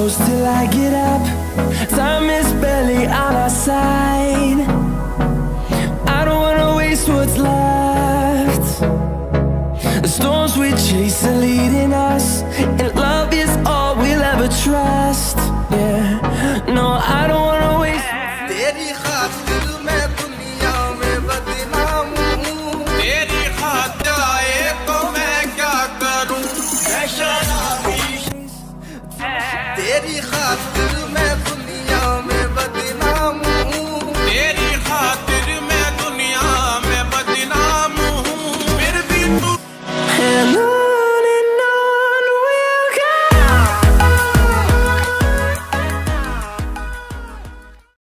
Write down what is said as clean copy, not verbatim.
close till I get up. Time is barely on our side. I don't wanna waste what's left. The storms we chase are leading